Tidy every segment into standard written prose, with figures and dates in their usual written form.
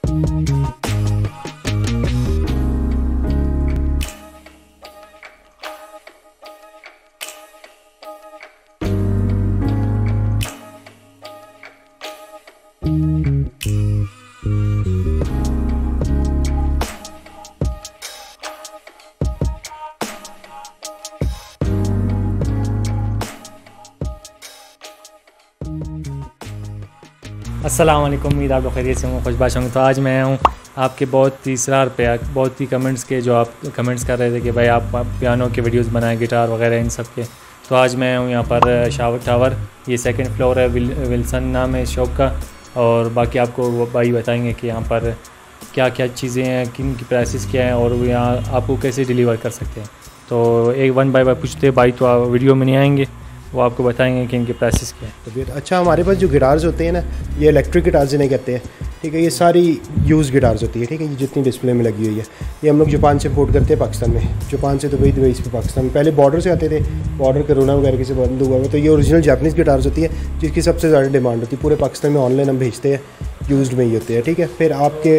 अस्सलाम वालेकुम, उम्मीद आप लोग खैरियत से होंगे, खुशबाश होंगे। तो आज मैं हूँ आपके बहुत ही इसरार पे, बहुत ही कमेंट्स के जो आप कमेंट्स कर रहे थे कि भाई आप पियानो के वीडियोस बनाएं, गिटार वगैरह इन सब के। तो आज मैं हूँ यहाँ पर शावर टावर, ये सेकंड फ्लोर है, विल्सन नाम है इस शॉप का। और बाकी आपको वो भाई बताएंगे कि यहाँ पर क्या क्या चीज़ें हैं, किन की प्राइसेस क्या हैं और वो यहाँ आपको कैसे डिलीवर कर सकते हैं। तो एक वन बाय वन पूछते भाई, तो आप वीडियो में नहीं आएंगे, वो आपको बताएंगे कि इनके प्राइसेस क्या है। तो फिर अच्छा, हमारे पास जो गिटार्स होते हैं ना, ये इलेक्ट्रिक गिटार्स जिन्हें कहते हैं, ठीक है। ये सारी यूज़ गिटार्स होती है, ठीक है। ये जितनी डिस्प्ले में लगी हुई है, ये हम लोग जापान से इंपोर्ट करते हैं पाकिस्तान में। जापान से दुबई, दुबई से पाकिस्तान में। पहले बॉर्डर से आते थे, बॉर्डर कोरोना वगैरह से बंद हुआ है। तो ये ओरिजिनल जापानीज़ गिटार्स होती है, जिसकी सबसे ज़्यादा डिमांड होती है पूरे पाकिस्तान में। ऑनलाइन हम भेजते हैं, यूज्ड में ही होते हैं, ठीक है। फिर आपके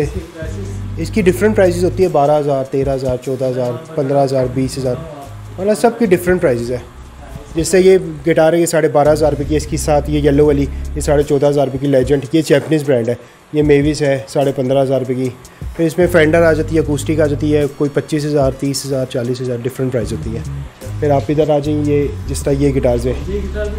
इसकी डिफरेंट प्राइसेस होती है, 12,000, 13,000, 14,000, 15,000, 20,000, मतलब सबकी डिफरेंट प्राइसेस है। जैसे ये गिटार है, ये 12,500 रुपये की। इसके साथ ये येलो वाली, ये 14,500 रुपये की लेजेंड, ये जैपनीज़ ब्रांड है। ये मेविस है, 15,500 रुपये की। फिर इसमें फेंडर आ जाती है, अकूस्टिक आ जाती है, कोई 25,000, 30,000, 40,000 डिफरेंट प्राइस होती है। फिर आप इधर आ जाइए, ये जिस तरह ये गिटार्स है,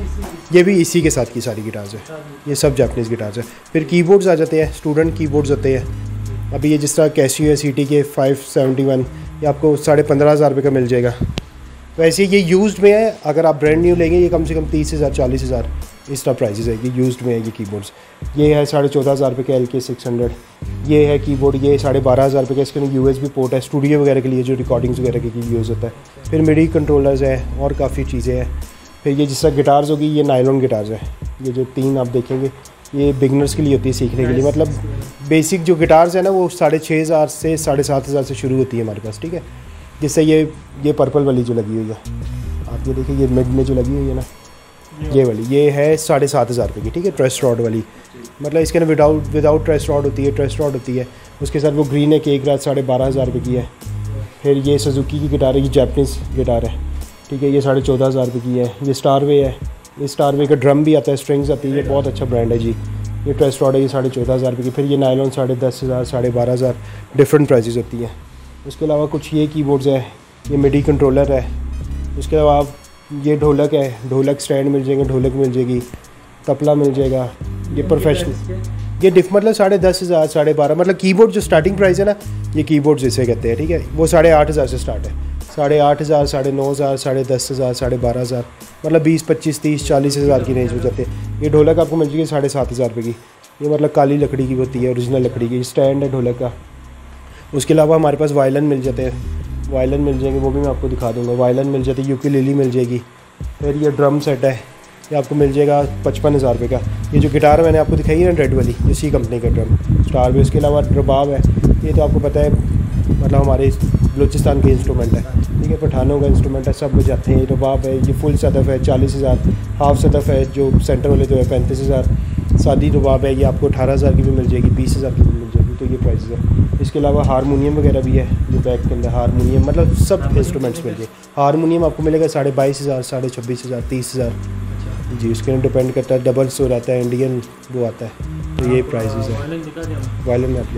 ये भी इसी के साथ की सारी गिटार्स है, ये सब जैपनीज़ गिटार्स है। फिर कीबोर्ड्स आ जाते हैं, स्टूडेंट कीबोर्ड्स होते हैं। अभी ये जिस तरह कैसियो है सीटी के 571, ये आपको 15,500 रुपये का मिल जाएगा। वैसे ये यूज्ड में है, अगर आप ब्रांड न्यू लेंगे ये कम से कम 30,000, 40,000 इस तरह प्राइसेस है। ये यूज्ड में है ये कीबोर्ड्स। ये है 14,500 रुपये का LK600। ये है कीबोर्ड, ये 12,500 रुपये का। इसके अंदर USB पोर्ट है, स्टूडियो वगैरह के लिए जो रिकॉर्डिंग्स वगैरह के लिए यूज़ होता है। फिर मिडी कंट्रोलर्स है और काफ़ी चीज़ें हैं। फिर ये जिस तरह गिटार्स होगी, ये नायलॉन गिटार्स है। ये जो 3 आप देखेंगे, ये बिगनर्स के लिए होती है, सीखने के लिए। मतलब बेसिक जो गिटार्स है ना, वो 6,500 से 7,500 से शुरू होती है हमारे पास, ठीक है। जैसे ये पर्पल वाली जो लगी हुई है, आप ये देखिए, ये मिड में जो लगी हुई है ना, ये वाली, ये है 7,500 रुपये की, ठीक है। ट्रेस रॉड वाली, मतलब इसके अंदर विदाउट ट्रेस रॉड होती है, ट्रेस रॉड होती है। उसके साथ वो ग्रीन है, केक रात 12,500 रुपये की है। फिर ये सुजुकी की गिटार है, ये जैपनीज़ गिटार है, ठीक है। ये 14,500 रुपये की है। ये स्टारवे है, ये स्टारवे का ड्रम भी आता है, स्ट्रिंग्स आती है, ये बहुत अच्छा ब्रांड है जी। ये ट्रेस रॉड है, ये 14,500 रुपये की। फिर ये नायलॉन 10,500, 12,500 डिफरेंट प्राइसेस होती हैं। उसके अलावा कुछ ये कीबोर्ड्स है, ये मिडी कंट्रोलर है। उसके अलावा ये ढोलक है, ढोलक स्टैंड मिल जाएंगे, ढोलक मिल जाएगी, तबला मिल जाएगा। ये प्रोफेशनल, ये मतलब 10,500, 12,500, मतलब कीबोर्ड जो स्टार्टिंग प्राइस है ना, ये कीबोर्ड जिसे कहते हैं, ठीक है। वो 8,500 से स्टार्ट है, 8,500, 9,500, 10,500, 12,500, मतलब 20, 25, 30, 40,000 की रेंज में जाते हैं। ये ढोलक आपको मिल जाएगी 7,500 रुपये की। ये मतलब काली लकड़ी की होती है, ओरिजिनल लकड़ी की। स्टैंड है ढोलक का। उसके अलावा हमारे पास वायलन मिल जाते हैं, वायलन मिल जाएंगे, वो भी मैं आपको दिखा दूंगा। वायलन मिल जाती है, यूकेलेली मिल जाएगी। फिर ये ड्रम सेट है, ये आपको मिल जाएगा 55,000 रुपये का। ये जो गिटार मैंने आपको दिखाई है ना, रेड वाली, इसी कंपनी का ड्रम स्टार भी। उसके अलावा रबाब है, ये तो आपको पता है, मतलब हमारे बलूचिस्तान के इंस्ट्रूमेंट है, ठीक है। पठानों का इंस्ट्रूमेंट है, सब में जाते हैं। रबाब है, ये फुल सदफ है, 40,000। हाफ सदफ है, जो सेंटर वाले जो है 35,000। सादी रबाब है, ये आपको 18,000 की भी मिल जाएगी, 20,000 की भी मिल जाएगी। तो ये प्राइस है। इसके अलावा हारमोनियम वगैरह भी है, जो बैक के अंदर हारमोनियम, मतलब सब इंस्ट्रूमेंट्स मिल जाए। हारमोनियम आपको मिलेगा 22,500, 26,000, 30,000 जी। उसके अंदर डिपेंड करता है, डबल स्टोर आता है, इंडियन वो आता है। तो ये प्राइसेस है। वायलन में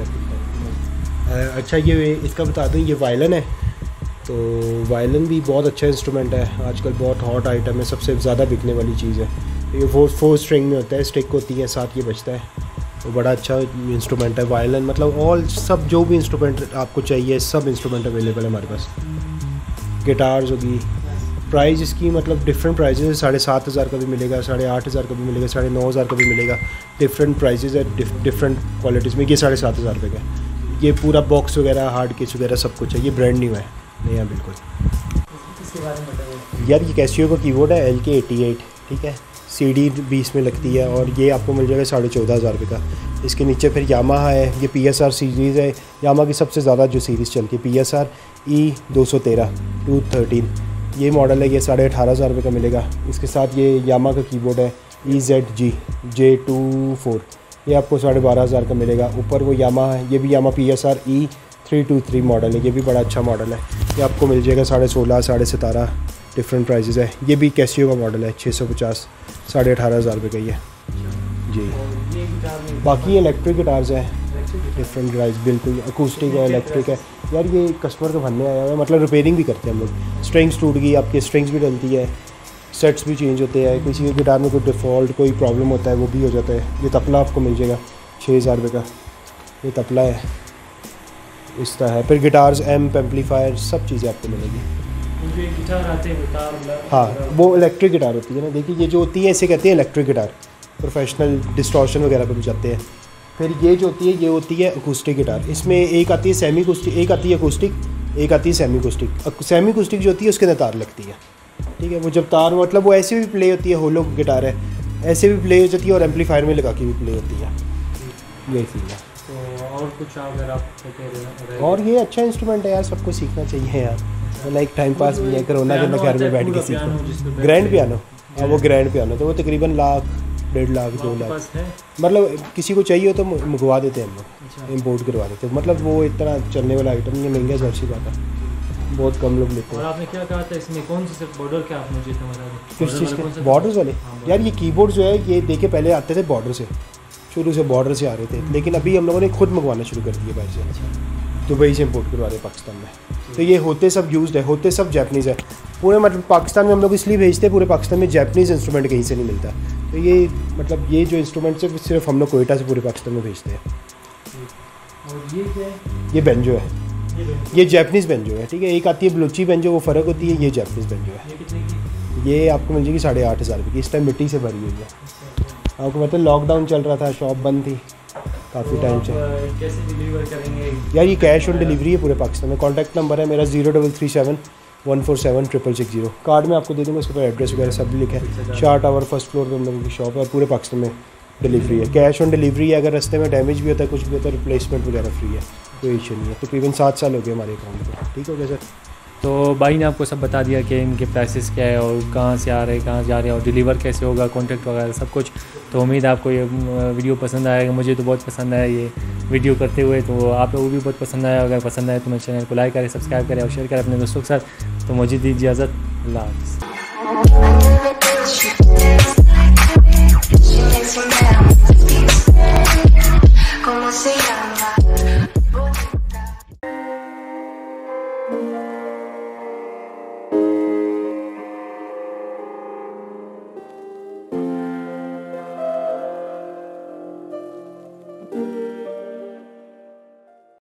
आप अच्छा, ये इसका बता दूँ, ये वायलन है। तो वायलन भी बहुत अच्छा इंस्ट्रूमेंट है, आजकल बहुत हॉट आइटम है, सबसे ज़्यादा बिकने वाली चीज़ है। ये 4 स्ट्रिंग में होता है, स्टिक होती है, साथ ये बजता है। तो बड़ा अच्छा इंस्ट्रूमेंट है वायलन। मतलब ऑल सब जो भी इंस्ट्रूमेंट आपको चाहिए, सब इंस्ट्रूमेंट अवेलेबल है हमारे पास। गिटार्स होगी, प्राइस इसकी मतलब डिफरेंट प्राइसेस है। 7,500 का भी मिलेगा, 8,500 का भी मिलेगा, 9,500 का भी मिलेगा। डिफरेंट प्राइसेस है, डिफरेंट क्वालिटीज़ में। ये 7,500 रुपये का, ये पूरा बॉक्स वगैरह, हार्ड केस वगैरह सब कुछ है। ये ब्रांड न्यू है, नया बिल्कुल। इसके बारे में बताइए यार, ये कैसियो का कीबोर्ड है, LK88, ठीक है। CD 20 में लगती है, और ये आपको मिल जाएगा 14,500 रुपये का। इसके नीचे फिर यामाहा है, ये PSR सीरीज़ है। यामाहा की सबसे ज़्यादा जो सीरीज़ चलती है, PSR E213 213, ये मॉडल है। ये 18,500 रुपये का मिलेगा। इसके साथ ये यामाहा का कीबोर्ड है, EZG J24, ये आपको 12,500 का मिलेगा। ऊपर वो यामा है, ये भी यामा PSR E323 मॉडल है, ये भी बड़ा अच्छा मॉडल है। ये आपको मिल जाएगा 16,500 17,500 डिफरेंट प्राइजेस है। ये भी कैसियो का मॉडल है, 650 18,500 रुपये का ही है जी। बाकी इलेक्ट्रिक गिटार्स हैं, डिफरेंट प्राइस, बिल्कुल अकूस्टिक है, इलेक्ट्रिक है। यार ये कस्टमर को भरने आया हुआ है, मतलब रिपेयरिंग भी करते हैं हम लोग। स्ट्रिंग्स टूट गई, आपके स्ट्रिंग्स भी डलती है, सेट्स भी चेंज होते हैं, किसी के गिटार में कोई डिफ़ॉल्ट कोई प्रॉब्लम होता है वो भी हो जाता है। ये तबला आपको मिल जाएगा 6,000 रुपये का, ये तबला है इस तरह है। फिर गिटार्स, एम्प, एम्पलीफायर, सब चीज़ें आपको मिलेगी। गिटार आते हैं, हाँ वो इलेक्ट्रिक गिटार होती है ना, देखिए ये जो होती है इसे कहते हैं इलेक्ट्रिक गिटार, प्रोफेशनल डिस्टॉर्शन वगैरह पे बजाते हैं। फिर ये जो होती है ये होती है अकूस्टिक गिटार। इसमें एक आती है सेमी अकूस्टिक, एक आती है अकूस्टिक, एक आती है सेमी अकूस्टिक। सेमी अकूस्टिक जो होती है उसके अंदर तार लगती है, ठीक है। वो जब तार मतलब वो ऐसे भी प्ले होती है, होलो गिटार है, ऐसे भी प्ले हो जाती है और एम्पलीफायर में लगा के भी प्ले होती है, यही चीज़ है। तो और कुछ अगर आप कह रहे हैं? और ये अच्छा इंस्ट्रूमेंट है यार, सबको सीखना चाहिए यार, लाइक टाइम पास भी है, कोरोना के अंदर घर में बैठ के सीखो। ग्रैंड पियानो, हाँ वो ग्रैंड पियानो तो वो तकरीबन 1,00,000 1.5 लाख 2 लाख, मतलब किसी को चाहिए हो तो मंगवा देते हैं हम लोग, इम्पोर्ट करवा देते हैं। मतलब वो इतना चलने वाला आइटम नहीं, महंगा ज़ाहिर सी बात है, बहुत कम लोग लेते हैं। और आपने क्या कहा था इसमें कौन सी बॉर्डर क्या आप मुझे बता दें? किस चीज़ के बॉर्डर्स वाले? यार ये कीबोर्ड जो है ये देखे पहले आते थे बॉर्डर से, शुरू से बॉर्डर से आ रहे थे, लेकिन अभी हम लोगों ने खुद मंगवाना शुरू कर दिया बाहर से, दुबई से इम्पोर्ट करवा रहे हैं पाकिस्तान में। तो ये होते सब यूज्ड है, होते सब जैपनीज़ है पूरे, मतलब पाकिस्तान में हम लोग इसलिए भेजते हैं, पूरे पाकिस्तान में जैपनीज़ इंस्ट्रूमेंट कहीं से नहीं मिलता। तो ये मतलब ये जो इंस्ट्रूमेंट्स है सिर्फ हम लोग कोयटा से पूरे पाकिस्तान में भेजते हैं। और ये क्या है? ये बेंजो है, ये जैपनीज़ बेंजो है, ठीक है। एक आती है बलूची बेंजो, वो फ़र्क होती है, ये जैपनीज़ बेंजो है। ये कितने की? ये आपको मिल जाएगी 8,500 रुपये की, इस टाइम मिट्टी से भरी हुई है। आपको पता है लॉकडाउन चल रहा था, शॉप बंद थी काफ़ी टाइम से। कैसे डिलीवर करेंगे? यार ये कैश ऑन डिलीवरी है पूरे पाकिस्तान में। कॉन्टैक्ट नंबर है मेरा 0337147660। कार्ड में आपको दे दूँगा, उसके ऊपर एड्रेस वगैरह सब लिखा है। शाह टावर फर्स्ट फ्लोर पे हम लोगों की शॉप है और पूरे पाकिस्तान में डिलीवरी है। कैश ऑन डिलीवरी है, अगर रास्ते में डैमेज भी होता है कुछ भी होता है रिप्लेसमेंट वगैरह फ्री है, कोई इशू नहीं है। तकरीबन 7 साल हो गए हमारे अकाउंट में, ठीक हो गया सर। तो भाई ने आपको सब बता दिया कि इनके प्राइसेस क्या है और कहाँ से आ रहे हैं, कहाँ जा रहे हैं और डिलीवर कैसे होगा, कॉन्टैक्ट वगैरह सब कुछ। तो उम्मीद है आपको ये वीडियो पसंद आएगा। मुझे तो बहुत पसंद आया ये वीडियो करते हुए, तो आप लोगों को भी बहुत पसंद आया। अगर पसंद आए तो मेरे चैनल को लाइक करें, सब्सक्राइब करें और शेयर करें अपने दोस्तों के साथ। तो मुझे दीजिए इजाज़त, अल्लाह हाफ़िज़।